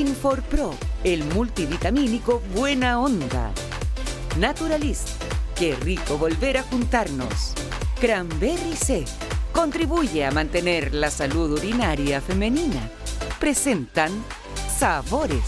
Infor-Pro, el multivitamínico Buena Onda. Naturalist, qué rico volver a juntarnos. Cranberry C, contribuye a mantener la salud urinaria femenina. Presentan Sabores.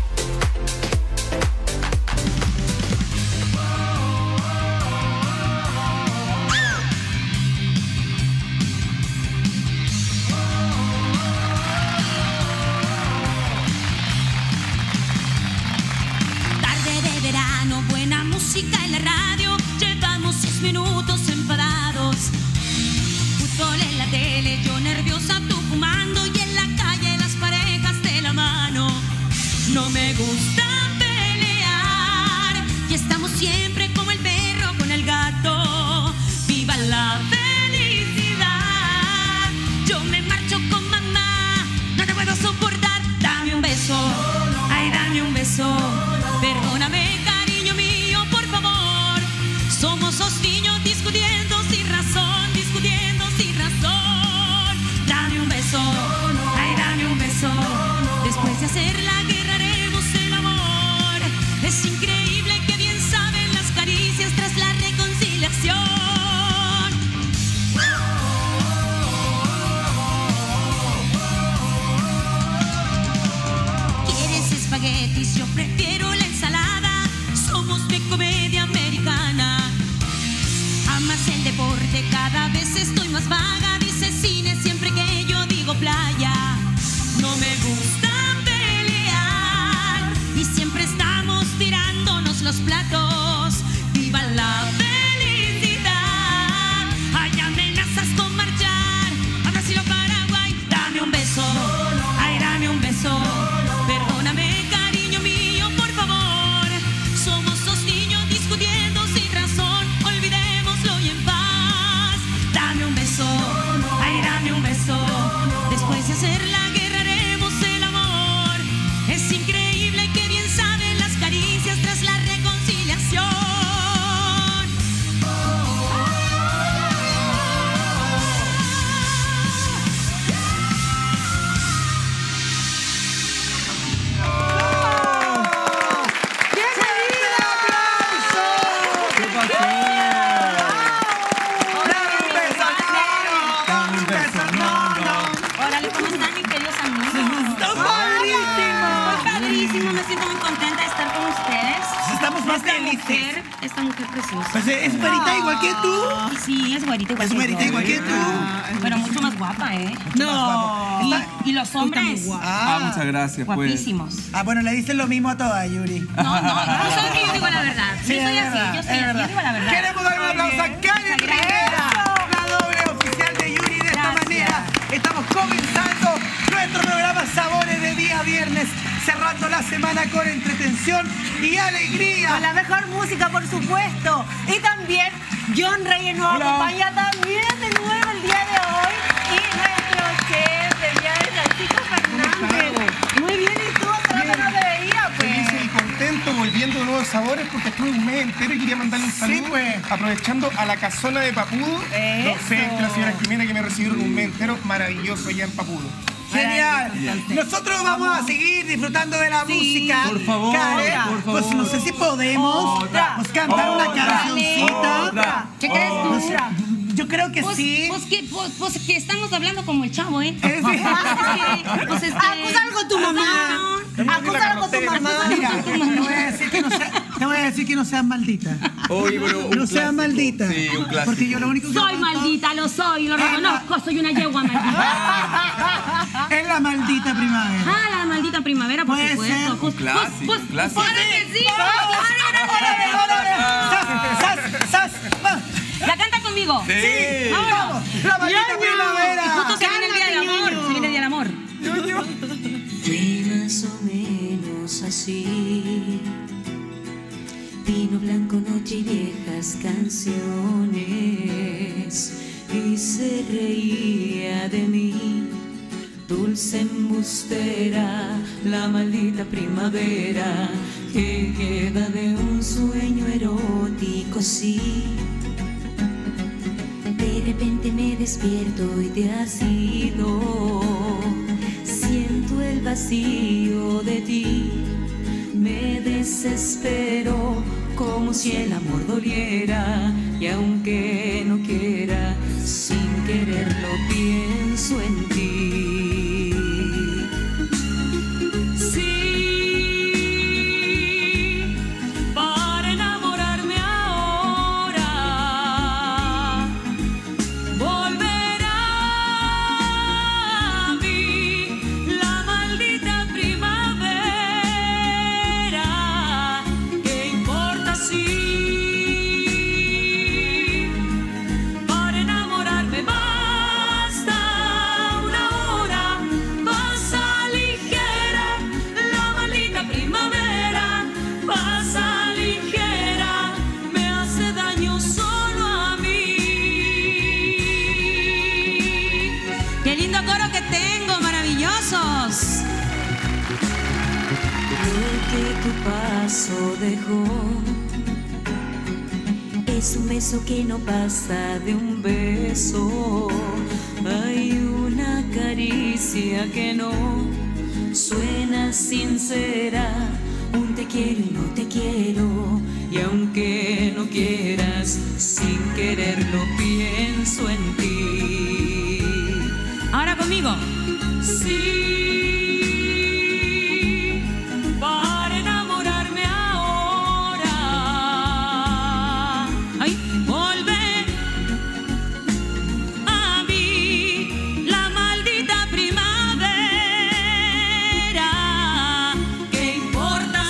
Música en la radio, llevamos 6 minutos enfadados. Fútbol en la tele, yo nerviosa, tú fumando, y en la calle las parejas de la mano. No me gusta pelear y estamos siempre como el perro con el gato. ¡Viva la felicidad! Yo me marcho con mamá, no te puedo soportar. Dame un beso, ay, dame un beso. Perdóname, cariño mío, por favor. Somos dos niños discutiendo sin razón, discutiendo sin razón. Dame un beso, ay, dame un beso. Después de hacer la guerra haremos el amor. Es increíble que bien saben las caricias tras la reconciliación. ¿Quieres espaguetis? Yo prefiero la ensalada. Somos de comedia americana. Amas el deporte, cada vez estoy más vaga. Dice cine siempre que yo digo playa. No me gusta pelear y siempre estamos tirándonos los platos. ¡Viva la felicidad! Hay amenazas con marchar a Brasil o Paraguay. Dame un beso, ay, dame un beso. Perdóname, cariño mío, por favor. Somos dos niños discutiendo sin razón. Olvidémoslo y en paz. Dame un beso, ay, dame un beso. Después de hacer la guerra haremos el amor. Es increíble que bien saben las caricias tras la reconciliación. Órale, ¿cómo están mis queridos amigos? Padrísimo, me siento muy contenta de estar con ustedes. Estamos más felices. Esta mujer preciosa. Pues es güerita igual que tú. Sí, es güerita igual Es que güerita yo. igual que tú. Pero mucho más guapa, ¿eh? No. Y los hombres, Muchas gracias, pues. guapísimos. Ah, bueno, le dicen lo mismo a todas, Yuri. No, tú sabes que yo digo la verdad. Sí, Yo soy es así, verdad, yo soy es así, yo verdad. digo la verdad. Queremos dar un aplauso a Karen Rivera, la doble oficial de Yuri. De esta Gracias. manera estamos comenzando nuestro programa Sabores de día viernes, cerrando la semana con entretención y alegría. Con la mejor música, por supuesto. Y también John Reyes nos acompaña también de nuevo el día de hoy. Y nuestro chef del día de Francisco Fernández. Muy bien, ¿y tú? Hace rato no te veía, Feliz pues. y contento, volviendo de nuevos sabores, porque estuve un mes entero y quería mandarle un saludo. Sí, pues. Aprovechando a la casona de Papudo, los Félix, la señora Jimena, que me recibieron un mes entero maravilloso allá en Papudo. Genial. Nosotros vamos a seguir disfrutando de la música. Por favor, Karen, por favor. pues no sé si podemos pues, cantar una cancioncita. ¿Qué crees tú? Yo creo que Pues, sí. pues que estamos hablando como el chavo, ¿eh? Es decir, Pues Acusa algo a tu mamá. Acusa algo a tu mamá. mira, te voy a decir que no seas maldita. Oye, pero un No seas clásico. maldita. Sí, un clásico. Porque yo lo único que Soy maldita, lo soy, lo reconozco, soy una yegua maldita. es la maldita primavera. Ah, la maldita primavera, por Puede supuesto. ser. Pues, Clásico, clásico. claro que sí. ¡Sas! ¡Vamos! La canta conmigo. Sí. ¡Vamos! ¡La maldita primavera! Y justo se viene el día del amor. Se viene el día del amor. Fue más o menos así. Vino blanco, noche y viejas canciones. Y se reía de mí. Dulce embustera, la maldita primavera que queda de un sueño erótico, sí. De repente me despierto y te has ido. Siento el vacío de ti. Me desespero como si el amor doliera, y aunque no quiera, sin quererlo pienso en ti. Sí, para enamorarme ahora, volverá a mí la maldita primavera. ¿Qué importa si para enamorarme basta una hora? Pasa ligera la maldita primavera, pasa ligera, me hace daño solo a mí. Qué lindo coro que tengo, maravillosos. Lo que tu paso dejó es un beso que no pasa de un beso. Hay una caricia que no suena sincera, un te quiero y no te quiero, y aunque no quieras, sin quererlo pienso en ti. Ahora conmigo. Sí, para enamorarme ahora, Ay, volver a mí la maldita primavera. ¿Qué importa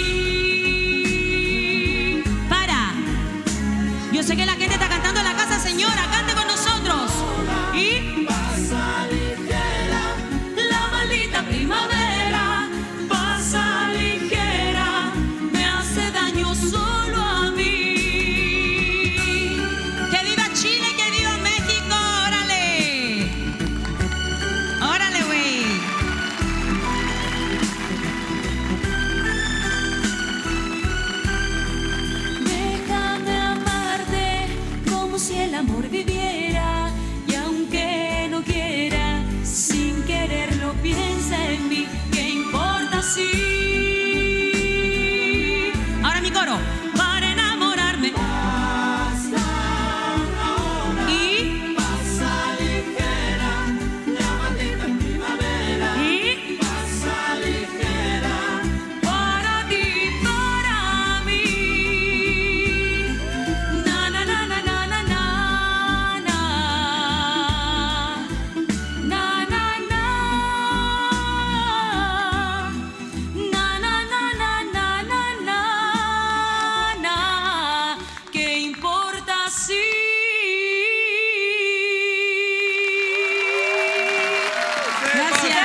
si para. Yo sé que la gente está cantando en la casa, señora. Cante con nosotros. Y la maldita primavera pasa ligera, me hace daño solo a mí? que viva Chile, que viva México. Órale. Órale, güey. Déjame amarte como si el amor viviera, y aunque no quiera, sin quererlo piensa en mí. ¿Qué importa si Ahora mi coro. para enamorarme y pasa ligera la maldita primavera, y pasa ligera para ti, para mí. Na na na na na na na na na na na ¿qué importa si? Gracias.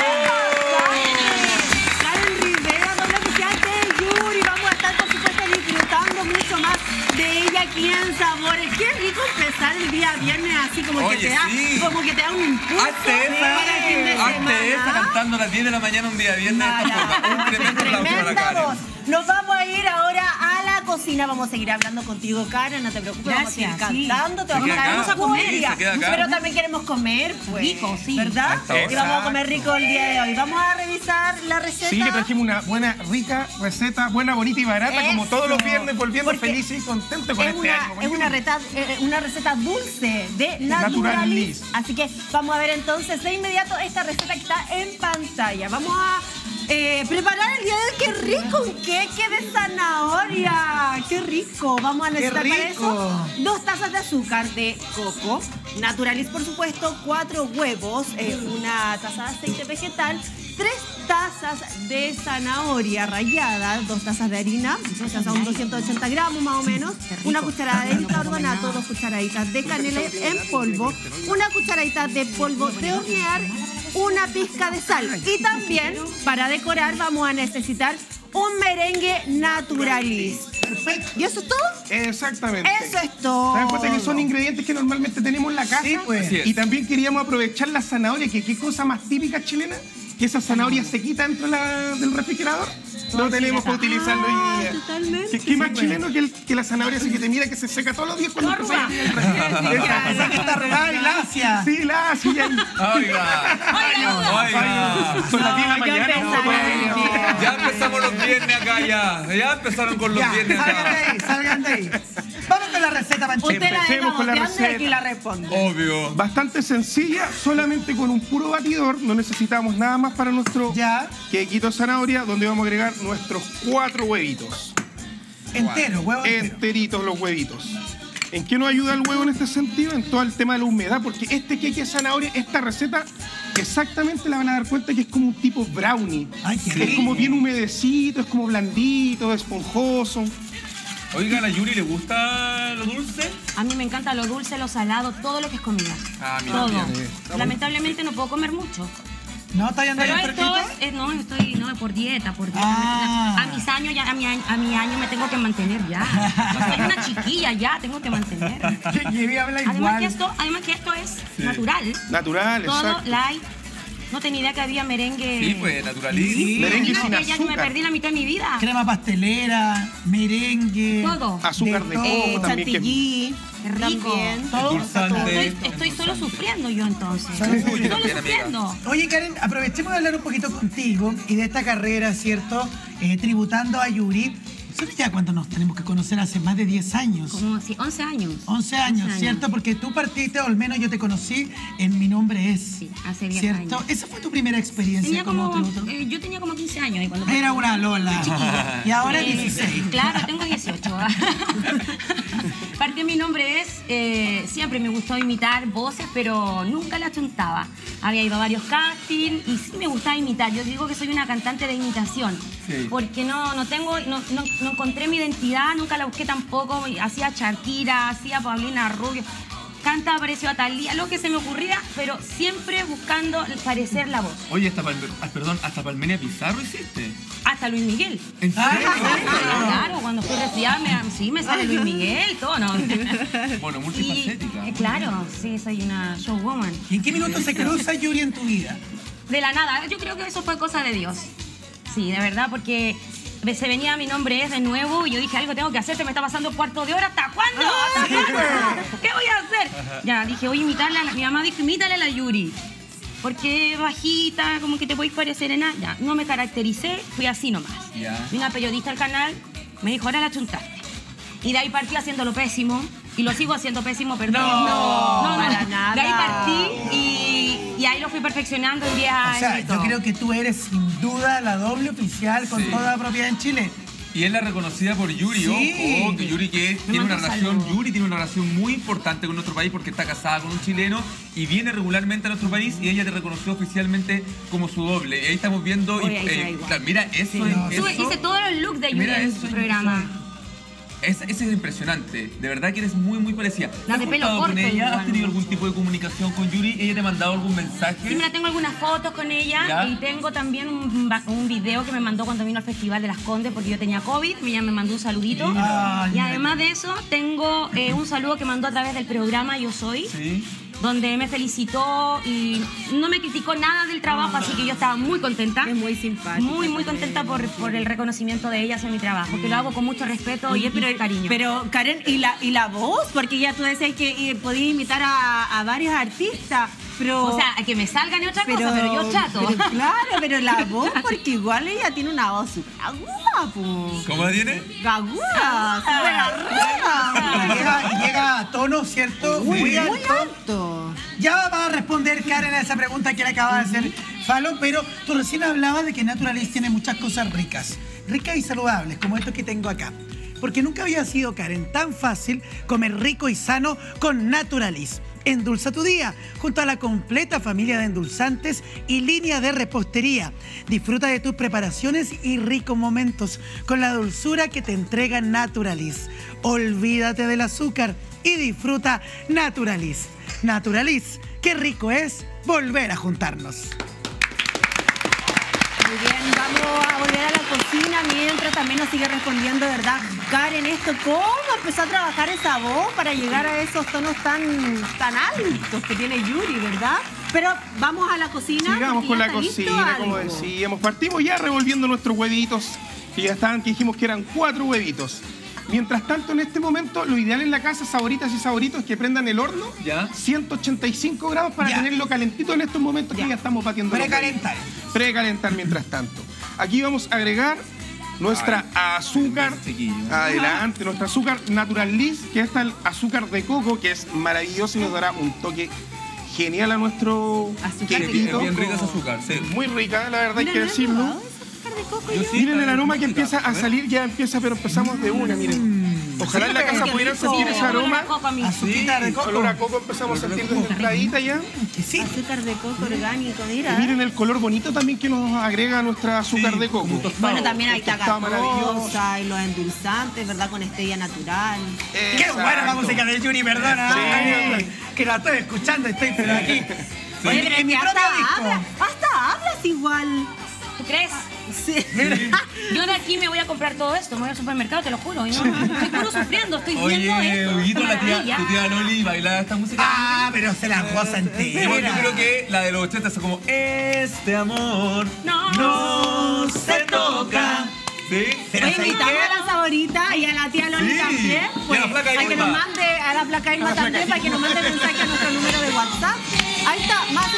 Karen Rivera, doble oficial de Yuri. Vamos a estar, por supuesto, disfrutando mucho más de ella aquí en Sabores. Qué rico empezar el día viernes así, como Oye, que te da, sí. como que te da un impulso Hazte para el fin de esa semana. cantando a las 10 de la mañana un día viernes de esta forma. Un tremendo aplauso para Tremenda Karen. voz. Nos vamos a ir ahora a la cocina. Vamos a seguir hablando contigo, Karen. No te preocupes, vamos a seguir Gracias, sí. cantando. Te Se vamos queda acá. a comer. Sí, se queda acá. Pero también queremos comer, pues. Rico, sí. ¿Verdad? Exacto. Y vamos a comer rico el día de hoy. Vamos a revisar la receta. Sí, que trajimos una buena, rica receta, buena, bonita y barata, como Eso. todos los viernes, volviendo Porque felices y contentos con Es este año. una receta dulce de Naturalis. Naturalis. Así que vamos a ver entonces de inmediato esta receta que está en pantalla. Vamos a preparar el día de hoy. ¡Qué rico! Un queque de zanahoria. ¡Qué rico! Vamos a necesitar para eso 2 tazas de azúcar de coco, Naturalis por supuesto, 4 huevos, una taza de aceite vegetal, 3 tazas de zanahoria rallada, 2 tazas de harina, esas son 280 gramos más o menos, una cucharada de bicarbonato, 2 cucharaditas de canela en polvo, una cucharadita de polvo de hornear, una pizca de sal. Y también, para decorar, vamos a necesitar un merengue Naturalis. Perfecto. ¿Y eso es todo? Exactamente. Eso es todo. ¿Se dan cuenta que son ingredientes que normalmente tenemos en la casa? Sí, pues. Así es. Y también queríamos aprovechar la zanahoria, que qué cosa más típica chilena. que esa zanahoria se quita dentro del refrigerador, lo tenemos para utilizarlo hoy día. Totalmente. ¿Qué más chileno que la zanahoria se quite? Mira que se seca todos los días cuando Corva. Esa que está arrugada y lacia. Sí, la hace ya. Oiga. Son las 10 de la mañana. Ya empezamos los viernes acá ya. Ya empezaron con los Ya, viernes acá. salgan de ahí. Vamos con la receta, Panchito. Usted la Empecemos deja con la boteando y aquí receta. la responde. Obvio. Bastante sencilla, solamente con un puro batidor. No necesitamos nada más para nuestro Ya, quequito de zanahoria, donde vamos a agregar nuestros 4 huevitos. entero, huevo entero. Enteritos los huevitos. ¿En qué nos ayuda el huevo en este sentido? En todo el tema de la humedad, porque este queque de zanahoria, esta receta, exactamente la van a dar cuenta que es como un tipo brownie. Ay, qué Es rico. como bien humedecito, es como blandito, esponjoso. Oiga, ¿a la Yuri le gusta lo dulce? A mí me encanta lo dulce, lo salado, todo lo que es comida. Ah, mira, Todo. bien. Lamentablemente no puedo comer mucho. ¿No está yendo Pero ahí esto enfermito? no, estoy por dieta. Ah. A mis años ya, a mi año me tengo que mantener ya. Yo soy una chiquilla ya, tengo que mantener. Que habla Además igual. que esto es natural. Natural, Todo exacto. light. No tenía idea que había merengue. Sí, pues, naturalísimo. Sí. Merengue No, sin que ya que me azúcar. perdí la mitad de mi vida. Crema pastelera, merengue. Todo. Azúcar de De coco también. que- Chantilly. Qué rico. También. Todo. Dulzante. Estoy solo sufriendo yo entonces. Salud. Solo Bien, amiga. sufriendo. Oye, Karen, aprovechemos de hablar un poquito contigo y de esta carrera, ¿cierto? Tributando a Yuri. ¿Sabes ya cuánto nos tenemos que conocer? Hace más de 10 años. Como si 11 años. 11 años, 11 ¿cierto? Porque tú partiste, o al menos yo te conocí en Mi Nombre Es. Sí, hace 10 ¿cierto? años. ¿Esa fue tu primera experiencia Tenía como como, tributo? yo tenía como 15 años. Y cuando Era una Lola. Y ahora 16. Claro, tengo 18. Partí Mi Nombre Es. Siempre me gustó imitar voces, pero nunca la chuntaba. Había ido a varios castings y sí me gustaba imitar. Yo digo que soy una cantante de imitación. Sí. Porque no encontré mi identidad, nunca la busqué tampoco. Hacía Shakira, hacía Paulina Rubio. Cantaba parecido a Thalía, lo que se me ocurría, pero siempre buscando parecer la voz. Oye, hasta Palmenia Pizarro hiciste. Hasta Luis Miguel. ¿En serio? Claro, cuando fui resfriada me sale Luis Miguel, todo, ¿no? Bueno, Y, multifacética. Claro, sí, soy una showwoman. ¿Y en qué minuto se cruza Yuri en tu vida? De la nada, yo creo que eso fue cosa de Dios. Sí, de verdad, porque se venía Mi Nombre Es de nuevo y yo dije, algo tengo que hacer, se me está pasando cuarto de hora, ¿hasta cuándo? ¿Hasta cuándo? ¿Qué voy a hacer? Ya, dije, voy a imitarle mi mamá dijo, imítale a la Yuri. Porque bajita, como que te podéis parecer en nada. Ya, no me caractericé, fui así nomás. Ya. Y una periodista del canal me dijo, ahora la chuntaste. Y de ahí partí haciéndolo pésimo. Y lo sigo haciendo pésimo, perdón. No, para nada. De ahí partí y ahí lo fui perfeccionando en 10 años. O sea, y yo todo. creo que tú eres sin duda la doble oficial con Sí. toda la propiedad en Chile. Y es la reconocida por Yuri, Sí. ojo, que Yuri tiene una manda relación, saludos. Yuri tiene una relación muy importante con nuestro país porque está casada con un chileno y viene regularmente a nuestro país y ella te reconoció oficialmente como su doble. Y ahí estamos viendo, Oye, ahí se ve igual. claro, mira, eso Sí, es... no, eso- Hice todos los looks de Yuri Mira, en eso su es- programa. Ese es impresionante, de verdad que eres muy, muy parecida. La ¿Has de pelo juntado con corto ella? igual. ¿Has tenido algún tipo de comunicación con Yuri? ¿Ella te ha mandado algún mensaje? Sí, mira, tengo algunas fotos con ella ¿Ya? y tengo también un video que me mandó cuando vino al Festival de las Condes porque yo tenía COVID. Ella me mandó un saludito. Ay, Y además de eso, tengo un saludo que mandó a través del programa Yo Soy. Sí. Donde me felicitó y no me criticó nada del trabajo, así que yo estaba muy contenta. Es muy simpática. Muy, muy contenta por el reconocimiento de ella hacia mi trabajo, que lo hago con mucho respeto Oye, y cariño. Pero, Karen, ¿y la voz? Porque ya tú decías que podías imitar a varios artistas, pero... o sea, que me salgan es otra cosa, pero yo trato. pero claro, pero la voz, porque igual ella tiene una voz súper aguda, po. ¿Cómo la tiene? Aguda, súper arriba. Y llega a tono, ¿cierto? Muy alto. alto. Ya va a responder Karen a esa pregunta que le acaba de hacer Fallon, pero tú recién hablabas de que Naturalist tiene muchas cosas ricas y saludables, como esto que tengo acá. Porque nunca había sido, Karen, tan fácil comer rico y sano con Naturalist. Endulza tu día junto a la completa familia de endulzantes y línea de repostería. Disfruta de tus preparaciones y ricos momentos con la dulzura que te entrega Naturalist. Olvídate del azúcar y disfruta Naturalist. Naturalist, qué rico es volver a juntarnos. Muy bien, vamos a volver a la cocina mientras también nos sigue respondiendo, ¿verdad? Karen, ¿cómo empezó a trabajar esa voz para llegar a esos tonos tan altos que tiene Yuri, verdad? Pero vamos a la cocina. Sigamos con la cocina, como decíamos. Partimos ya revolviendo nuestros huevitos, que ya estaban, que dijimos que eran 4 huevitos. Mientras tanto, en este momento, lo ideal en la casa, saboritas y saboritos, es que prendan el horno, 185 grados para tenerlo calentito en estos momentos que ya estamos batiendo. Precalentar mientras tanto. Aquí vamos a agregar nuestra azúcar, adelante, nuestra azúcar Naturaliz, que es el azúcar de coco, que es maravilloso y nos dará un toque genial a nuestro quequito. Bien rica esa azúcar, sí. Muy rica, la verdad, hay que decirlo. Sí, miren el aroma que empieza a salir, ya empieza, pero empezamos de una, miren. Ojalá en la casa pudieran sentir ese aroma. Azúcar de coco. Olor a coco empezamos a sentir desde entradita ya. Sí. Azúcar de coco orgánico, mira. Y miren el color bonito también que nos agrega nuestra azúcar de coco. Bueno, también hay tacatosa y los endulzantes, ¿verdad? Con stevia natural. Qué buena la música de Yuri, perdona. Sí. Que la estoy escuchando, estoy pero aquí. Oye, pero en mi propio disco. hasta hablas igual. ¿Tú crees? Sí. Yo de aquí me voy a comprar todo esto, me voy al supermercado, te lo juro. Yo estoy puro sufriendo, estoy viendo esto. Oye, qué tu maravilla. tía Loli baila esta música. Ah, pero se la goza entera. Yo creo que la de los 80 es como este amor No se toca. ¿Sí? Oye, invitamos a la Saborita y a la tía Loli también. Pues, y a la Flaca a que Irma. nos mande a la Flaca Irma también, para que nos mande mensaje a nuestro número de WhatsApp. Ahí está, más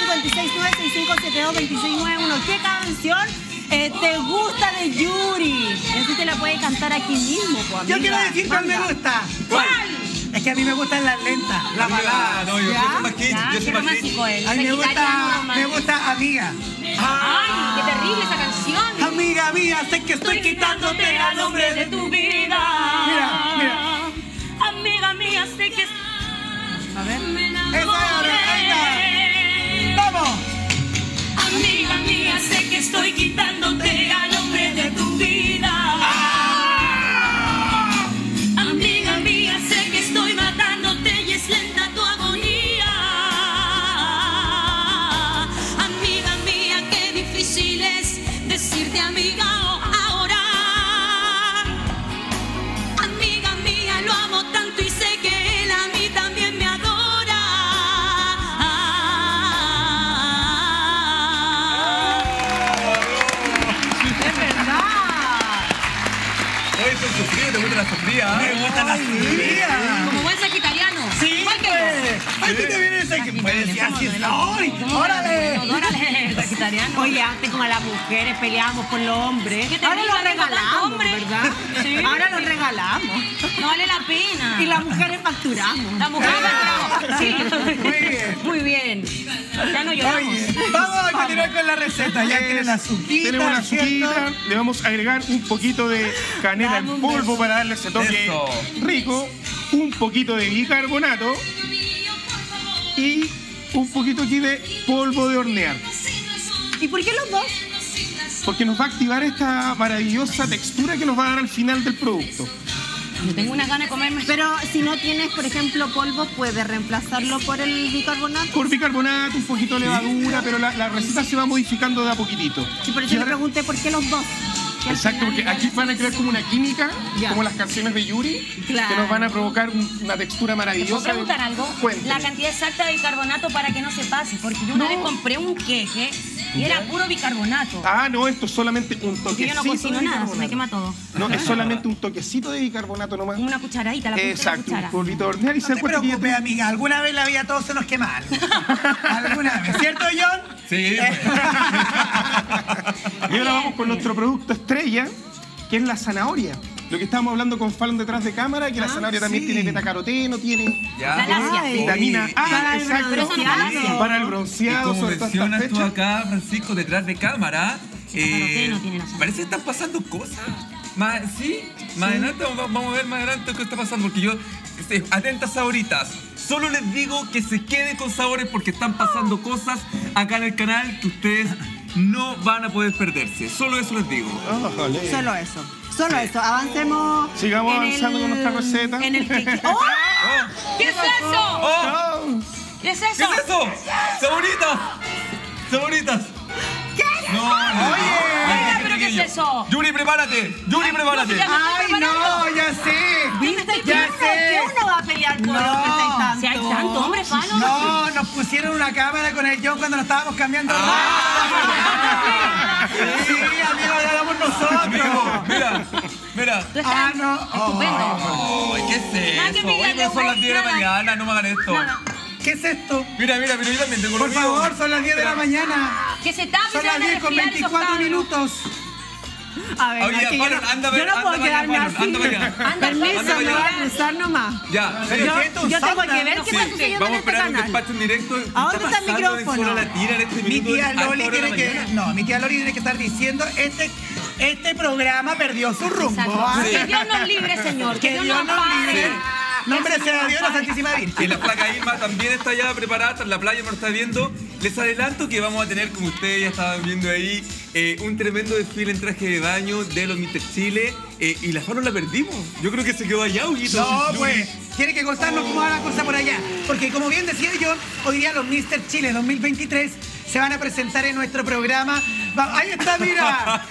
569-6572-2691. ¿Qué canción te gusta de Yuri? Así te la puede cantar aquí mismo, pues, Yo amiga. quiero decir cuál me gusta. ¿Cuál? Es que a mí me gustan las lentas, la balada. No, yo soy más kid, Ya, yo qué soy más kid. romántico él. A mí me Sagitario romántico. gusta Amiga. Ay, qué terrible esa canción. Amiga mía, sé que estoy quitándote al hombre de tu vida. Mira. Amiga mía, sé que... A ver. ¡Vamos! Amiga mía, sé que estoy quitándote al hombre de tu vida. Amiga mía, sé que estoy matándote y es lenta tu agonía. Amiga mía, qué difícil es decirte amiga ahora. Amiga mía, lo amo tanto y sé que él a mí también me adora. Oye, son sufridas, ¿te gusta la sufrida? Me gusta la sufrida. Como buen sagitariano. Sí, Igual que Ay, tú te vienes aquí. Puedes decir así es. ¡Ay! ¡Órale! órale, sagitariano. Oye, antes como las mujeres peleábamos por los hombres. Qué Ahora terrible, los regalamos, hombre. ¿verdad? Sí. Ahora los regalamos. No vale la pena. Y las mujeres facturamos. La mujer sí. Muy bien. Muy bien. Ya no lloramos. Oye, vamos a continuar con la receta. Ya tienen la azuquita. Tenemos la ¿cierto? azuquita, le vamos a agregar un poquito de canela Dame en un polvo beso. para darle ese toque Eso. rico, un poquito de bicarbonato y un poquito aquí de polvo de hornear, ¿Y por qué los dos? porque nos va a activar esta maravillosa textura que nos va a dar al final del producto. Yo tengo una gana de comerme. Pero si no tienes, por ejemplo, polvo, puedes reemplazarlo por el bicarbonato. Por bicarbonato, un poquito de levadura, pero la receta se va modificando de a poquitito. Y por eso Y le ahora- pregunté por qué los dos. Que al Exacto, final porque igual aquí es- van a crear como una química, Ya. como las canciones de Yuri, Claro. que nos van a provocar una textura ¿Te puedo maravillosa. preguntar algo? Cuénteme. La cantidad exacta de bicarbonato para que no se pase. Porque yo una No. vez compré un queque y era puro bicarbonato. Ah, no, esto es solamente un Porque toquecito yo no cocino de nada, se me bicarbonato. quema todo. No, es solamente un toquecito de bicarbonato nomás. Una cucharadita, la punta de la Exacto, un cuchara. polvito de hornear y No se te cuenta que ya preocupes, amiga. Alguna vez la vida a todos se nos quema algo. Alguna vez. ¿Cierto, John? Sí. Y ahora vamos con nuestro producto estrella, que es la zanahoria. Lo que estábamos hablando con Fallon detrás de cámara, que la zanahoria también sí. tiene betacaroteno, tiene Ya. Galaxia. vitamina Para A, el exacto. bronceado. Para el Y bronceado, como sobre todo mencionas estas tú fechas. acá, Francisco, detrás de cámara, Betacaroteno tiene la zanahoria. parece que están pasando cosas. Sí, más adelante vamos a ver más adelante qué está pasando, porque yo, atentas saboritas, solo les digo que se queden con sabores porque están pasando cosas acá en el canal que ustedes no van a poder perderse. Solo eso les digo. Ójale. Solo eso. Solo eso. Avancemos. Sigamos en avanzando con nuestra receta. En el que... ¡Oh! ¿Qué es eso? ¡Oh! Oh, ¿Qué es ¿Qué eso? es eso? ¡Saboritas! ¡Saboritas! ¿Qué? No, no. Oye, beso. Yuri, prepárate. Yuri, prepárate. Ay, no, ya sé. ¿Viste Ya que sé. uno va a pelear por No. lo que hay tanto? Si hay tanto hombre, Fallon. No, nos pusieron una cámara con el John cuando nos estábamos cambiando. Sí, amigo, ya éramos Amigo, nosotros. mira. Tú estás Ah, no. estupendo. Ay, ¿qué es Nada que eso? pillarle, Oye, pero son las 10 de la nada. mañana, no me hagan esto. Nada. ¿Qué es esto? Mira, yo también tengo lo Por mío. favor, son las 10 de la mañana. Que se tape, Son se las van a 10 con resfriar esos 24 cabros. minutos. A ver, Oye, es que yo Fallon, no- anda, yo no puedo anda quedarme para allá, así. Fallon, anda para allá. Permiso, Anda me para voy allá. a cruzar nomás. Ya, Pero Yo, ¿qué es tu yo tengo sauna? que ver qué Sí, está sucediendo vamos a en este esperar un canal. despacho en directo. ¿A dónde está el pasando micrófono? en Sola Latina en este Mi minuto? tía a esta Loli hora de la tiene que. mañana? No, mi tía Loli tiene que estar diciendo: este programa perdió su rumbo. Exacto. ¿Ah? Que Dios nos libre, Señor. Que Dios nos ampare. libre. Nombre sea Dios, la Santísima Y Virgen. la flaca Irma también está ya preparada, la playa no está viendo. Les adelanto que vamos a tener, como ustedes ya estaban viendo ahí, un tremendo desfile en traje de baño de los Mr. Chile. Y la Fallon la perdimos. Yo creo que se quedó allá, Huguito. No, pues, tiene que contarnos cómo va la cosa por allá. Porque como bien decía yo, hoy día los Mr. Chile 2023 se van a presentar en nuestro programa. Ahí está, mira.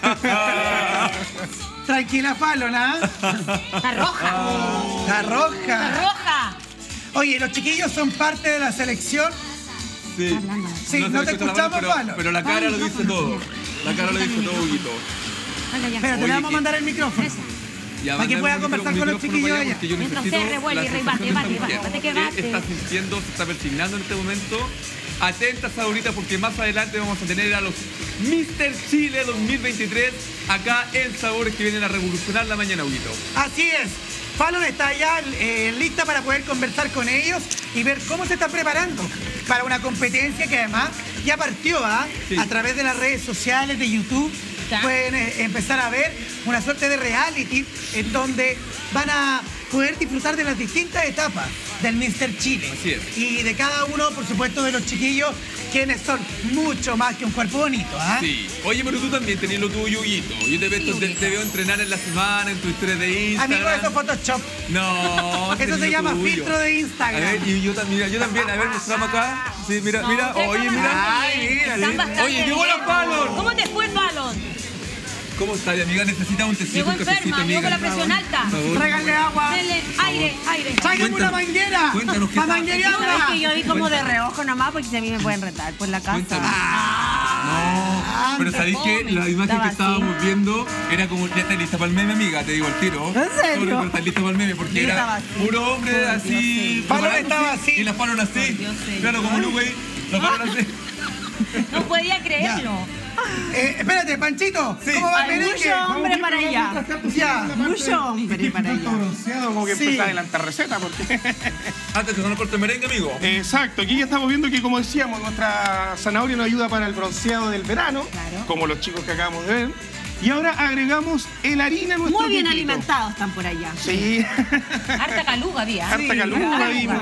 Tranquila, Fallon, ¿ah? Está roja. Está Está roja. roja. Oye, los chiquillos son parte de la selección. Sí, Sí, no te se escucha la escuchamos, mano, Fallon. pero la cara lo dice todo. La cara lo dice todo, Huguito. Anda ya. Espérate, Oye, le vamos a ¿qué? mandar el micrófono. Eso. Ya, Para que mándame pueda un conversar con los micrófono chiquillos para allá, allá. porque yo Mientras necesito usted revuelve la y sensación rebate, de esta bate, mujer, bate, que que bate. está sintiendo, se está persignando en este momento. Atentas ahorita porque más adelante vamos a tener a los Mr. Chile 2023 acá en Sabores que vienen a revolucionar la mañana, Huguito. Así es. Fallon está ya lista para poder conversar con ellos y ver cómo se están preparando para una competencia que además ya partió Sí. a través de las redes sociales, de YouTube. Ya. Pueden empezar a ver una suerte de reality en donde van a poder disfrutar de las distintas etapas del Mr. Chile. Así es. Y de cada uno, por supuesto, de los chiquillos, quienes son mucho más que un cuerpo bonito. Sí. Oye, pero tú también tenés lo tuyo, Huguito. Yo te veo entrenar en la semana, en tu historia de Instagram. Amigo, eso es Photoshop. No, Eso tenés se lo llama tuyo. filtro de Instagram. A ver, y yo también, a ver, mostramos acá. Sí, mira, mira, oye, mira. Ay, mira, Están sí. bastante Oye, llegó la bien. Fallon. ¿Cómo te fue, Fallon? ¿Cómo está, mi amiga? Necesita un tecito, Llegó un cafecito, enferma, llegó amiga. con la presión alta. Por favor. Tráiganle agua. Denle aire. Tráiganme una manguera. Cuéntanos qué Para pasa. No, es que manguerearla. yo vi como de reojo nomás porque si a mí me pueden retar por la casa. Cuéntanos. No, pero ¿sabéis que la imagen Estaba que así. estábamos viendo era como, ya estás lista para el meme, amiga? Te digo al tiro. ¿En serio? Sorry, pero estás lista para el meme porque Yo era estaba así. puro hombre así. Fallon preparándose, estaba así. Y la Fallon así. Dios, sí. Claro, como Luke ahí. La Fallon así. No podía creerlo. Espérate, Panchito. Sí. ¿Cómo va el Hay merengue? mucho hombre para allá. Ya. Mucho hombre para allá. Bronceado, como que Sí. empezar a adelantar receta, porque... Antes que no nos corte el merengue, amigo. Exacto, aquí ya estamos viendo que, como decíamos, nuestra zanahoria nos ayuda para el bronceado del verano, Claro. como los chicos que acabamos de ver. Y ahora agregamos el harina a nuestro Muy bien quequito. alimentados están por allá. Sí, Harta caluga había. harta caluga vimos.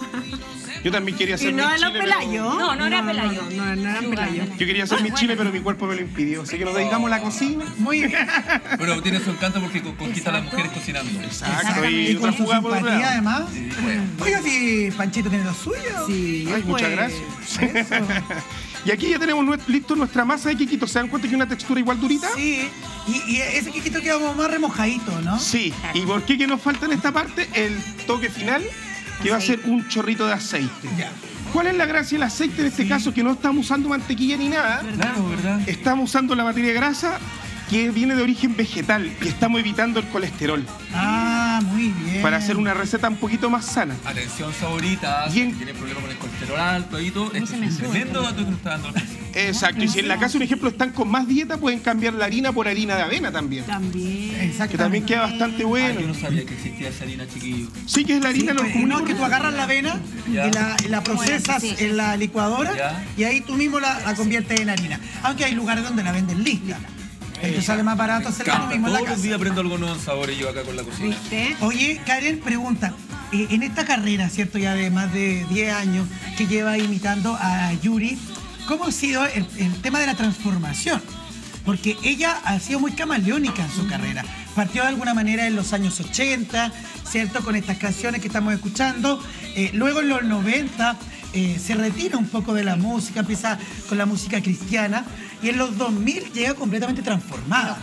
Yo también quería hacer Y mi no de los chile, pero... pelayos. No era pelayo. No eran pelayos. Yo quería hacer mi chile, pero mi cuerpo me lo impidió. Así que nos dedicamos a la cocina. Muy bien. Pero tiene su encanto porque conquista a las mujeres cocinando. Exacto, y Y otra con su jugada por otro simpatía, lado. además. Oiga, si Panchito tiene lo suyo. Sí, Ay, muchas gracias. Eso. Y aquí ya tenemos listo nuestra masa de quiquito. ¿Se dan cuenta que es una textura igual durita? Sí. Y ese quiquito queda como más remojadito, ¿no? Sí. ¿Y por qué que nos falta en esta parte? El toque final, que va a ser un chorrito de aceite. Ya. ¿Cuál es la gracia del aceite en este caso? Que no estamos usando mantequilla ni nada. Claro, ¿verdad? Estamos usando la materia grasa que viene de origen vegetal y estamos evitando el colesterol Ah, muy bien. para hacer una receta un poquito más sana. Atención, favoritas. Bien. Si tienen problemas con el colesterol alto y todo. Este es un tremendo dato que nos está dando la Fallon. Exacto. Y si en la casa, un ejemplo, están con más dieta, pueden cambiar la harina por harina de avena también. También. Exacto. Que también queda bastante Ah, yo bueno. no sabía que existía esa harina, chiquillo. Sí, que es la harina Pues, común y no, que tú corriente. agarras la avena Ya. y la procesas Sí. en la licuadora Ya. y ahí tú mismo la conviertes en harina. Aunque hay lugares donde la venden lista. Entonces sale más barato hacerlo Canta, mismo en la todos los casa. días aprendo algo nuevo en sabores yo acá con la cocina. ¿Viste? Oye, Karen pregunta, en esta carrera, ¿cierto? Ya de más de 10 años que lleva imitando a Yuri, ¿cómo ha sido el tema de la transformación? Porque ella ha sido muy camaleónica en su carrera. Partió de alguna manera en los años 80, ¿cierto? Con estas canciones que estamos escuchando. Luego en los 90 se retira un poco de la música, empieza con la música cristiana y en los 2000 llega completamente transformada.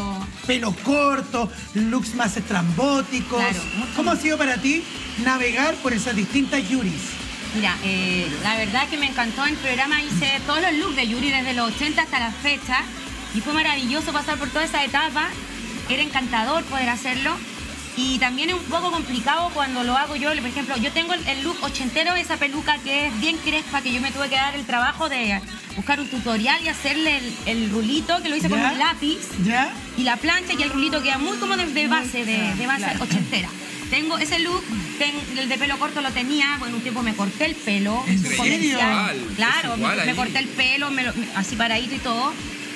Pelo corto, looks más estrambóticos. Claro. ¿Cómo ha sido para ti navegar por esas distintas Yuris? Mira, la verdad que me encantó el programa, hice todos los looks de Yuri desde los 80 hasta la fecha y fue maravilloso pasar por toda esa etapa, era encantador poder hacerlo y también es un poco complicado cuando lo hago yo, por ejemplo, yo tengo el look ochentero, esa peluca que es bien crespa, que yo me tuve que dar el trabajo de buscar un tutorial y hacerle el rulito, que lo hice con un lápiz, y la plancha y el rulito queda muy como de base, de base ochentera. Tengo ese look, el de pelo corto lo tenía, bueno, un tiempo me corté el pelo. ¿En serio? Claro, me corté el pelo, así paradito y todo.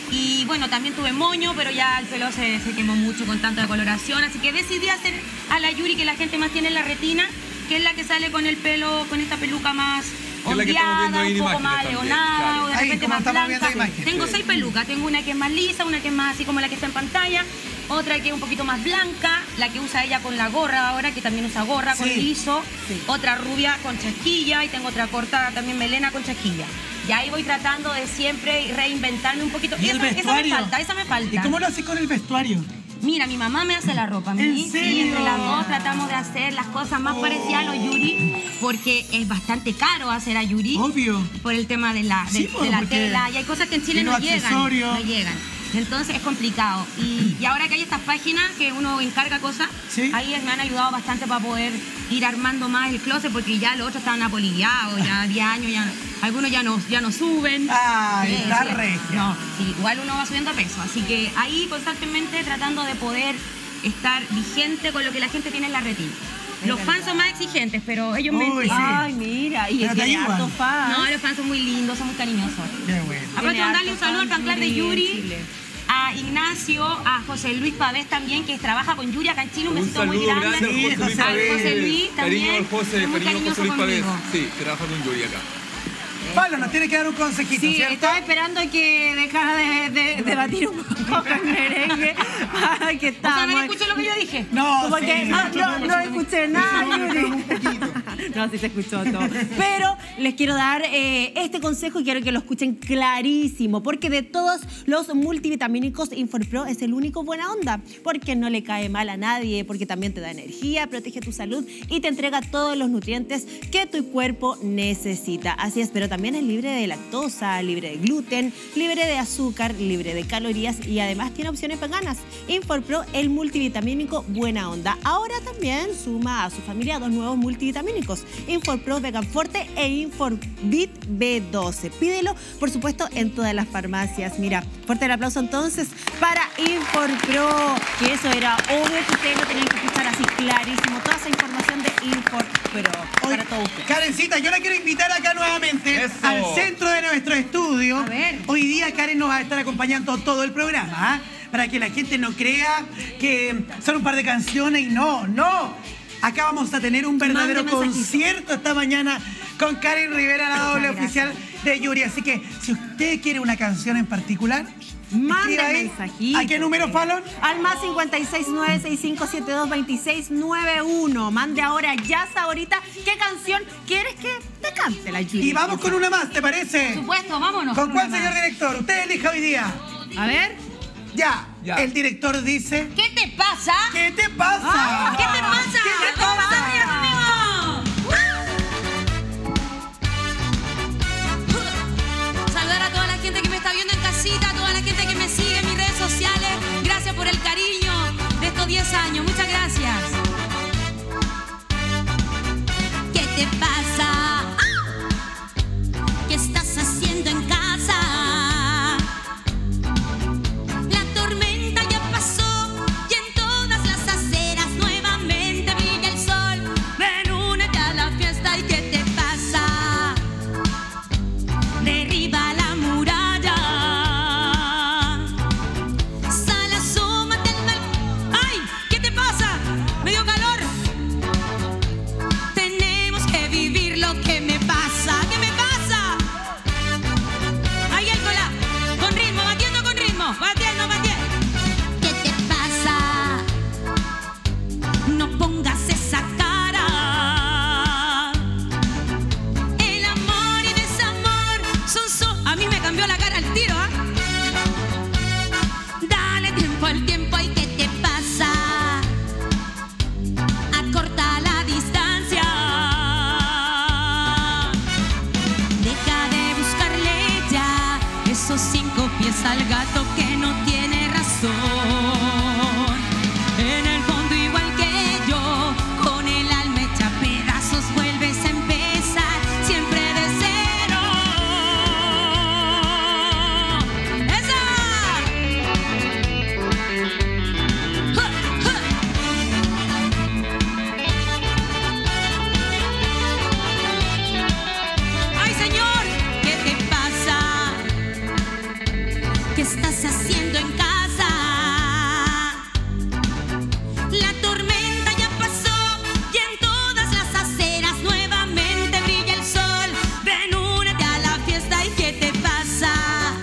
Y bueno, también tuve moño, pero ya el pelo se quemó mucho con tanta coloración. Así que decidí hacer a la Yuri que la gente más tiene en la retina, que es la que sale con el pelo, con esta peluca más ondeada, un poco más leonada, o de repente más blanca. Tengo 6 pelucas, tengo una que es más lisa, una que es más así como la que está en pantalla, otra que es un poquito más blanca, la que usa ella con la gorra ahora, que también usa gorra con liso, otra rubia con chasquilla y tengo otra corta también melena con chasquilla. Y ahí voy tratando de siempre reinventarme un poquito. ¿Y el vestuario? Esa me falta. ¿Y cómo lo haces con el vestuario? Mira, mi mamá me hace la ropa. ¿En serio? Sí, entre las dos tratamos de hacer las cosas más parecidas a los Yuri, porque es bastante caro hacer a Yuri. Obvio. Por el tema de la tela. Y hay cosas que en Chile no llegan. Entonces es complicado. Y ahora que hay estas páginas que uno encarga cosas, ahí me han ayudado bastante para poder ir armando más el closet, porque ya los otros estaban apolillados, ya 10 años, algunos ya no suben. Está regia. No, igual uno va subiendo peso. Así que ahí constantemente tratando de poder estar vigente con lo que la gente tiene en la retina. Los fans son más exigentes, pero ellos me entienden. Ay, mira, y pero tiene hartos fans. No, los fans son muy lindos, son muy cariñosos. Qué bueno. Aprovecho de darle un saludo al fan club de Yuri, a Ignacio, a José Luis Pavés también, que trabaja con Yuri acá en Chile. Un besito muy grande. Gracias, José Luis también. Cariño al José, muy cariño a José Luis Pavés. conmigo. Sí, trabaja con Yuri acá. Pablo, nos tiene que dar un consejito, Sí, ¿cierto? estaba esperando que dejara de batir un poco el merengue. Que estamos. O sea, ¿no escuché lo que yo dije? No, como sí, que no escuché nada, Yuri. No, sí se escuchó todo. Pero les quiero dar este consejo y quiero que lo escuchen clarísimo, porque de todos los multivitamínicos, InforPro es el único buena onda, porque no le cae mal a nadie, porque también te da energía, protege tu salud y te entrega todos los nutrientes que tu cuerpo necesita. Así es, pero también es libre de lactosa, libre de gluten, libre de azúcar, libre de calorías y además tiene opciones veganas. InforPro, el multivitamínico buena onda. Ahora también suma a su familia 2 nuevos multivitamínicos, InforPro Vegan Forte e InforVit B12. Pídelo, por supuesto, en todas las farmacias. Mira, fuerte el aplauso entonces para InforPro, que eso era obvio que ustedes lo tenían que escuchar así clarísimo, toda esa información de InforPro para todos ustedes. Karencita, yo la quiero invitar acá nuevamente al centro de nuestro estudio. A ver. Hoy día Karen nos va a estar acompañando todo el programa, para que la gente no crea que son un par de canciones y no. Acá vamos a tener un verdadero concierto esta mañana con Karen Rivera, la doble oficial de Yuri. Así que si usted quiere una canción en particular, manda mensajito. ¿A qué número, Fallon? Al más 569-6572-2691. Mande ahora, ya ahorita, qué canción quieres que te cante la Yuri. Y vamos con una más, ¿te parece? Por supuesto, vámonos. ¿Con cuál, señor director? Usted elija hoy día. A ver. Ya. El director dice... ¿Qué te pasa? ¿Qué te pasa? ¿Qué te pasa? ¿Qué te pasa? Saludar a toda la gente que me está viendo en casita, a toda la gente que me sigue en mis redes sociales. Gracias por el cariño de estos 10 años. Muchas gracias. ¿Qué te pasa? ¿Qué estás haciendo en casa? La tormenta ya pasó y en todas las aceras nuevamente brilla el sol. Ven, únete a la fiesta. ¿Y qué te pasa? Derriba la muralla. Sal, asómate al balcón. ¡Ay! ¿Qué te pasa? esos 5 pies al gato que no tiene razón. En el fondo igual que yo, con el alma hecha pedazos vuelves a empezar siempre de cero. ¡Esa! ¡Ja, ja! ¡Ay, señor! ¿Qué te pasa? ¿Qué estás haciendo en casa? La tormenta ya pasó y en todas las aceras nuevamente brilla el sol. Ven, únete a la fiesta. ¿Y qué te pasa?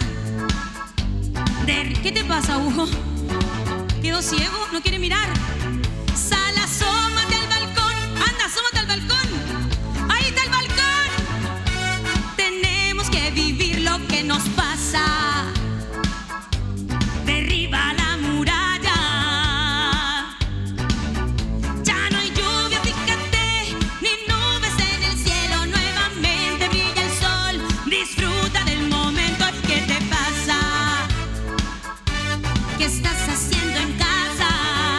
¿Qué te pasa, Hugo? ¿Quedó ciego? ¿No quiere mirar? Sal, asómate al balcón. Anda, asómate al balcón. Ahí está el balcón. Tenemos que vivir lo que nos pasa. Derriba la muralla. Ya no hay lluvia, fíjate, ni nubes en el cielo. Nuevamente brilla el sol. Disfruta del momento. ¿Qué te pasa? ¿Qué estás haciendo en casa?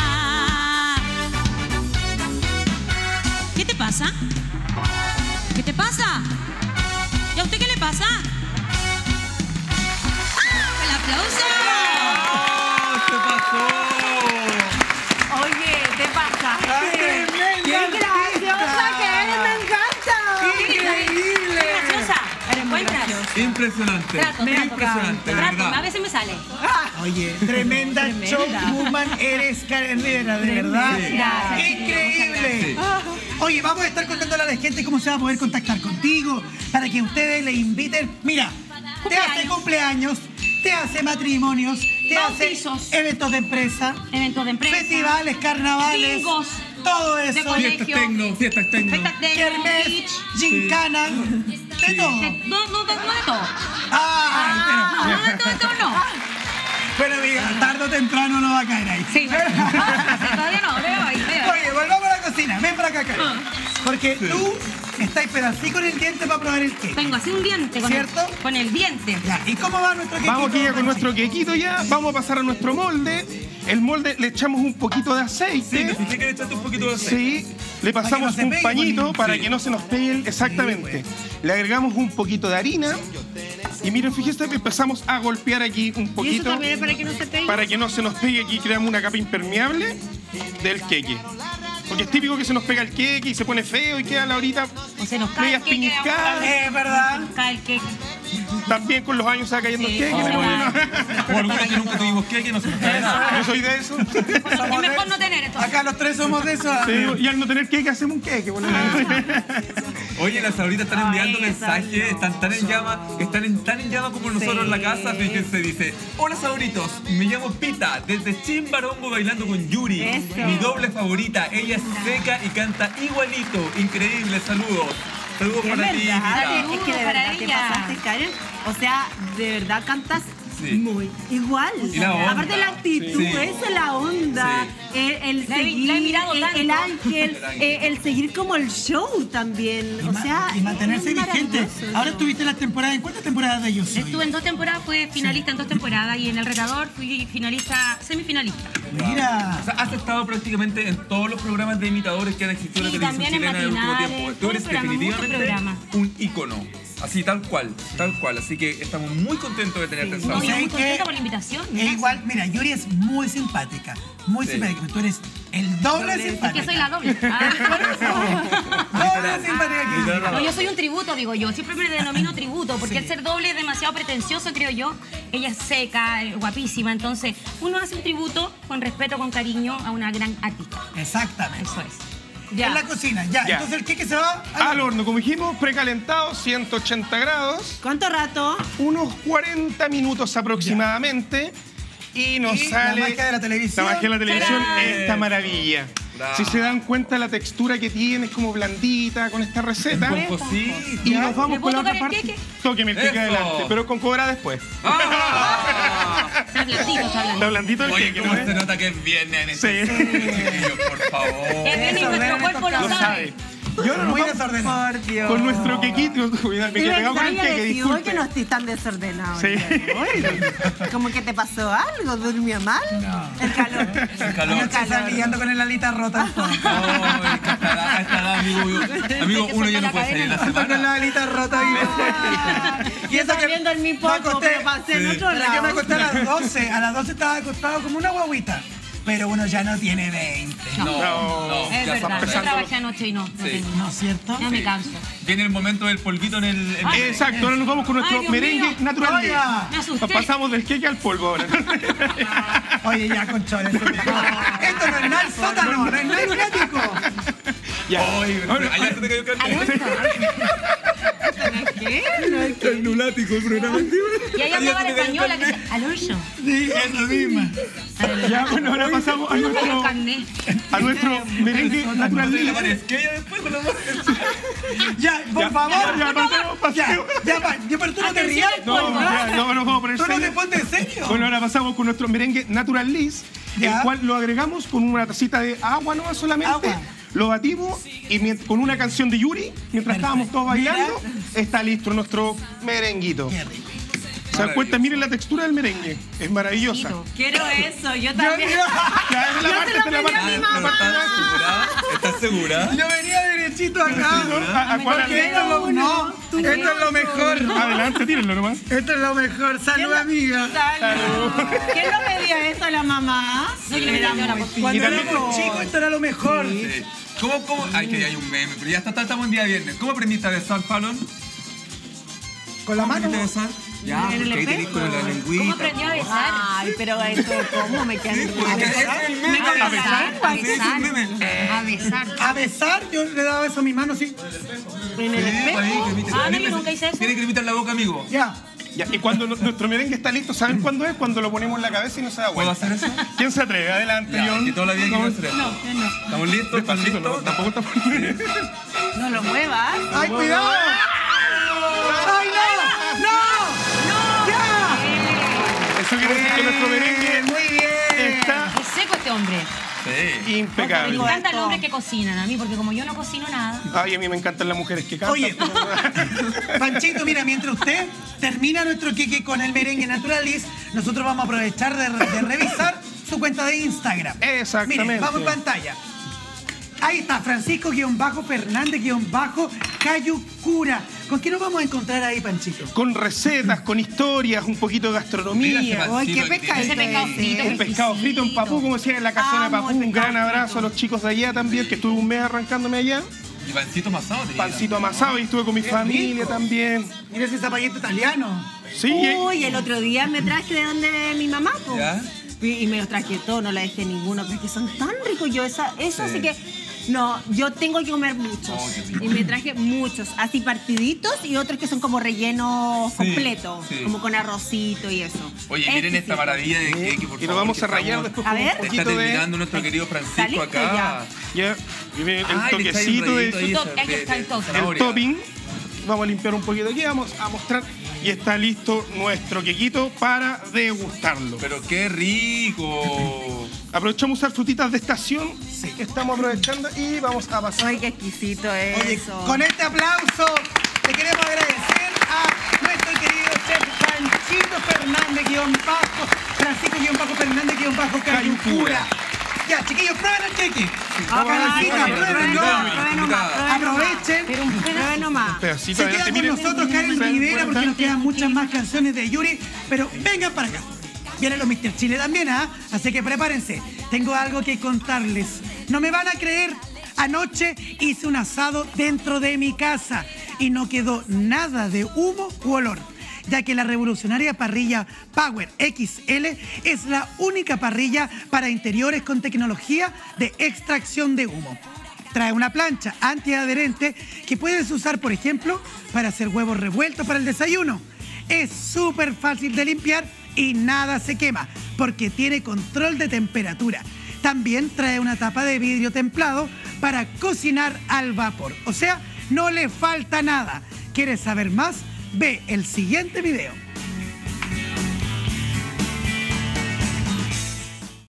¿Qué te pasa? ¿Qué te pasa? ¿Y a usted qué le pasa? ¡Ah! ¡El aplauso! ¡Se pasó! Oye, ¿qué pasa? ¡Ay, ¡Qué tremenda graciosa artista! que eres! ¡Me encanta! ¡Increíble! ¡Graciosa! Eres muy graciosa. Impresionante. Trato, Impresionante, de trato, verdad. a veces me sale. Oye, tremenda showwoman eres, Karen Rivera, de verdad. Sí. Gracias, Increíble. Sí. Oye, vamos a estar contándole a la gente cómo se va a poder contactar contigo para que ustedes le inviten. Mira, te hace cumpleaños, te hace matrimonios, te Bautizos. hace eventos de empresa, Eventos de empresa. festivales, carnavales, Bingos. todo De eso. colegio. Fiestas tecno. Fiestas de Kermés, beach. gincana, de todo. No de todo. Ay, No de todo, no. pero amiga, tarde o temprano no va a caer ahí. Sí, todavía no, veo ahí. Oye, volvamos a la cocina. Ven para acá, Karen. Porque tú estás pero así con el diente para probar el cake. Tengo así un diente con, ¿Cierto? con el diente. Ya, ¿y cómo va nuestro quequito? Vamos aquí ya con nuestro quequito ya. Vamos a pasar a nuestro molde. El molde le echamos un poquito de Sí, me aceite. fijé que le echaste un poquito de aceite. Sí, le pasamos se un pegue, pañito bonito. para Sí. que no se nos pegue exactamente. Le agregamos un poquito de harina. Y miren, fíjense que empezamos a golpear aquí un ¿Y eso poquito también es para que no se pegue? para que no se nos pegue. Aquí creamos una capa impermeable del queque. Porque es típico que se nos pega el queque y se pone feo y queda la horita O se nos cae medias el queque, piñiscadas. ¿Verdad? Cae el queque. También con los años se va cayendo el queque, Sí, pero bueno. Por alguna que nunca tuvimos que no se nos cae nada. Yo soy de eso. Es mejor no tener esto. Acá los tres somos de eso. Sí, y al no tener queque hacemos un queque. Bueno. Oye, las ahoritas están enviando mensajes, están tan en llama como nosotros en la casa. Fíjense, dice: hola Sauritos, me llamo Pita, desde Chimbarongo bailando con Yuri. Eso. Mi doble favorita, ella es seca y canta igualito. Increíble, saludos. Saludos Es para ti, verdad, Pita. es que de Para verdad te ella. pasaste, Karen. O sea, de verdad cantas Sí. muy igual. Y la onda. Aparte la actitud, Sí. esa es la onda, el La he seguir, mirado el tanto. ángel, El ángel. el seguir como el show también. O sea, y mantenerse es vigente. maravilloso Ahora eso. estuviste en las temporadas. ¿En cuántas temporadas de Yo Soy? Estuve en 2 temporadas, fui finalista en 2 temporadas y en El Retador fui finalista, semifinalista. Mira. O sea, has estado prácticamente en todos los programas de imitadores que han existido en Sí, la televisión también en chilena en el último matinales, tiempo. Tú todo eres el programa, mucho definitivamente programa. un ícono. Así, tal cual, tal cual. Así que estamos muy contentos de tenerte en No, Sauce. yo ¿sabes muy contenta qué? por la invitación. Es igual, mira, Yuri es muy simpática. Muy Sí. simpática. Tú eres el doble Es simpática. que soy la doble. Ah. Doble simpática que Literal. Yuri. No, yo soy un tributo, digo yo. Siempre me denomino tributo, porque el ser doble es demasiado pretencioso, creo yo. Ella es seca, guapísima. Entonces, uno hace un tributo con respeto, con cariño a una gran artista. Exactamente. Eso es. En la cocina, ya. Ya. Entonces el queque se va Al horno, como dijimos, precalentado, 180 grados, ¿Cuánto rato? unos 40 minutos aproximadamente. Y nos Y sale la magia de la televisión. La magia de la televisión, ¡Tarán! esta maravilla. Bravo. Si se dan cuenta, la textura que tiene es como blandita con esta receta. Esponjosito. Y nos vamos ¿Le por la puedo otra tocar el parte. queque? Tóqueme el queque Eso. adelante, pero con cobra después. ¡Ah! Está blandito, está Está blandito. blandito el Oye, queque, cómo ¿no? se nota que es viernes en Sí. este chiquillos, por favor. Es bien y Eso, nuestro ven, cuerpo lo Lo sabe. sabe. Y ahora nos Muy vamos desordenado. Por Dios. con nuestro quequito. Cuidado, me Y quedé pegado con el verdad, queque, Hoy que disculpe. no estoy tan desordenado. Sí. el día de hoy. Como que te pasó algo, ¿durmió mal? No. El calor. El calor. Anoche salí liando con el alita rota. Ay, que está, amigo. Amigo, uno ya no puede salir en la Ando con la semana. alita rota. Y eso también dormí poco, pero pasé en otro Para que me lado. acosté a las 12. A las 12 estaba acostado como una guaguita. Pero uno ya no tiene 20. No, Es ya verdad, está yo empezando. trabajé anoche y no Sí. ¿No es cierto? Ya me canso. Viene el momento del polvito en el... Exacto, ahora nos vamos con nuestro Ay, Dios merengue mío. natural. Oiga. Me asusté. Nos pasamos del queque al polvo ahora. Oye, ya, conchones. Esto no es nada el sótano, no es nada el ático. Ya. Ay, allá se te cayó el carnet. ¿Qué? El lunático, el programa. Y ahí hablaba la española que dice, Alonso. Sí, eso mismo. Ya, bueno, ahora pasamos a El nuestro, carnet. a nuestro merengue natural. Le aparezco ella después con la voz. Ya, por favor. Ya, pasemos. Ya, pero tú no te rías. No, ya, no nos vamos a poner Tú no te serios. pones en serio. Bueno, ahora pasamos con nuestro merengue Natural Liz, Ya. el cual lo agregamos con una tacita de agua, no solamente. Agua. Lo batimos y con una canción de Yuri, mientras estábamos todos bailando, está listo nuestro merenguito. Qué rico. ¿Se dan cuenta? Miren la textura del merengue. Es maravillosa. Quiero eso, yo también. Ya, esa es la parte, esa es la parte. ¿Estás segura? Yo venía derechito acá. ¿A cuál? Porque esto es lo, no, esto es lo mejor. Adelante, tírenlo nomás. Esto es lo mejor. Salud, amiga. Salud. ¿Quién no pedía esto, la mamá? No, yo le pedí ahora por fin. Cuando también- éramos chicos, esto era lo mejor. Sí. ¿Cómo? Ay, que hay un meme, pero ya estamos en día viernes. ¿Cómo aprendiste a besar, Fallon? Con la ¿Cómo mano. aprendiste a besar? Ya, En el porque ahí tenés espejo. con la lengüita. ¿Cómo aprendió a besar? Ay, pero esto, ¿cómo me quedan? Porque ese es el meme. Me A besar, besar. a Ese es el meme. A besar. A besar, yo le daba eso a mi mano, sí. En el Sí, espejo. ahí, cremita. Ah, no, yo nunca hice eso. Tiene cremita en la boca, amigo. Ya. Ya, y cuando nuestro merengue está listo, ¿saben cuándo es? Cuando lo ponemos en la cabeza y no se da ¿Puedo vuelta. hacer eso? ¿Quién se atreve? Adelante, Ya, John. que toda la vida quiero hacer eso. No. ¿Estamos listos? ¿Están Despacito, no, listos? tampoco está... No lo muevas. ¡Ay, cuidado! ¡Ay, no! ¡No! ¡Ya! Eso quiere decir que nuestro merengue Muy bien. está Es seco este hombre. Sí. impecable. Me encantan los hombres que cocinan a mí, porque como yo no cocino nada. Ay, a mí me encantan las mujeres que cantan. Oye, Panchito, mira, mientras usted termina nuestro queque con el merengue Naturalis, nosotros vamos a aprovechar de revisar su cuenta de Instagram. Exactamente. Miren, vamos en pantalla. Ahí está, Francisco-Fernández-Cayucura. ¿Con qué nos vamos a encontrar ahí, Panchito? Con recetas, con historias, un poquito de Mira gastronomía. ese Ay, qué pancito que pescadito. Ese pescado frito. Un pescado frito en Papú, como decía en la casona de Amo Papú. el Un gran pescado abrazo frito. a los chicos de allá también, que estuve un mes arrancándome allá. Y pancito amasado tenía. Pancito amasado y estuve con mi familia rico. también. Mira ese zapallito italiano. Sí, Uy, el otro día me traje de donde mi mamá, po. ¿Ya? Y me los traje todos, no la dejé ninguno, pero es que son tan ricos. Yo eso Sí. sí que... No, yo tengo que comer muchos. Oh, qué rico. Y me traje muchos, así partiditos y otros que son como rellenos Sí, completos, sí. como con arrocito y eso. Oye, miren esta Exquisito. maravilla de queque, por y favor. lo vamos que a rayar estamos- después A con un ver. Está poquito de... terminando nuestro querido Francisco listo acá. Ya, y miren el Ay, le echáis un toquecito de... rayito ahí, Top, ahí está el top. El zanahoria. topping. Vamos a limpiar un poquito aquí, vamos a mostrar. Y está listo nuestro quequito para degustarlo. Pero qué rico. Aprovechamos a usar frutitas de estación que estamos aprovechando y vamos a pasar. Ay, qué exquisito Oye, eso. con este aplauso le queremos agradecer a nuestro querido chef Panchito Fernández-Bajo, Francisco-Fernández-Cayucura. Ya, chiquillos, prueben el queque. Cabecita, pruébenlo. Pruebe nomás, Aprovechen. pero un pedacito nomás. Pedacito Se adelante, queda con miren. nosotros Karen Rivera porque nos quedan muchas más canciones de Yuri, pero vengan para acá. Vienen los Mr. Chile también, ¿ah? Así que prepárense. Tengo algo que contarles. No me van a creer. Anoche hice un asado dentro de mi casa y no quedó nada de humo u olor, ya que la revolucionaria parrilla Power XL es la única parrilla para interiores con tecnología de extracción de humo. Trae una plancha antiadherente que puedes usar, por ejemplo, para hacer huevos revueltos para el desayuno. Es súper fácil de limpiar y nada se quema porque tiene control de temperatura. También trae una tapa de vidrio templado para cocinar al vapor. O sea, no le falta nada. ¿Quieres saber más? Ve el siguiente video.